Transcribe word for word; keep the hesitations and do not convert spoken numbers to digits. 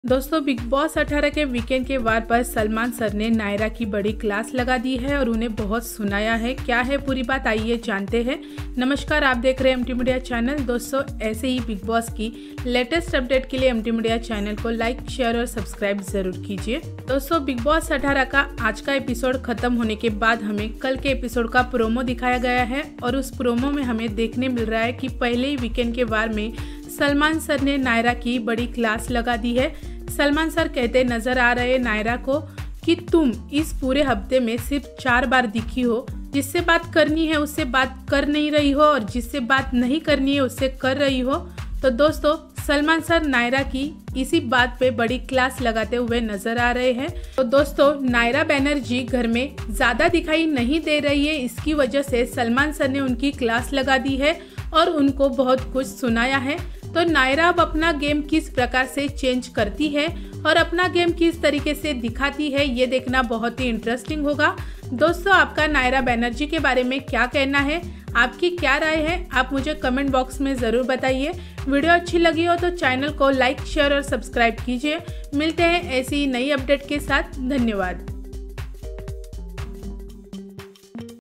दोस्तों, big boss अठारह के वीकेंड के वार पर सलमान सर ने नायरा की बड़ी क्लास लगा दी है और उन्हें बहुत सुनाया है। क्या है पूरी बात, आइए जानते हैं। नमस्कार, आप देख रहे हैं एमटी मीडिया चैनल। दोस्तों, ऐसे ही बिग बॉस की लेटेस्ट अपडेट के लिए एमटी मीडिया चैनल को लाइक, शेयर और सब्सक्राइब जरूर कीजिए। दोस्तों, बिग बॉस अठारह का आज का एपिसोड खत्म होने के बाद हमें कल के एपिसोड का प्रोमो दिखाया गया है और उस प्रोमो में हमें देखने मिल रहा है कि पहले ही वीकेंड के वार में सलमान सर ने नायरा की बड़ी क्लास लगा दी है। सलमान सर कहते नजर आ रहे नायरा को कि तुम इस पूरे हफ्ते में सिर्फ चार बार दिखी हो, जिससे बात करनी है उससे बात कर नहीं रही हो और जिससे बात नहीं करनी है उससे कर रही हो। तो दोस्तों, सलमान सर नायरा की इसी बात पे बड़ी क्लास लगाते हुए नजर आ रहे हैं। तो दोस्तों, नायरा बनर्जी घर में ज्यादा दिखाई नहीं दे रही है, इसकी वजह से सलमान सर ने उनकी क्लास लगा दी है और उनको बहुत कुछ सुनाया है। तो नायरा अब अपना गेम किस प्रकार से चेंज करती है और अपना गेम किस तरीके से दिखाती है, ये देखना बहुत ही इंटरेस्टिंग होगा। दोस्तों, आपका नायरा बनर्जी के बारे में क्या कहना है, आपकी क्या राय है, आप मुझे कमेंट बॉक्स में ज़रूर बताइए। वीडियो अच्छी लगी हो तो चैनल को लाइक, शेयर और सब्सक्राइब कीजिए। मिलते हैं ऐसी नई अपडेट के साथ। धन्यवाद।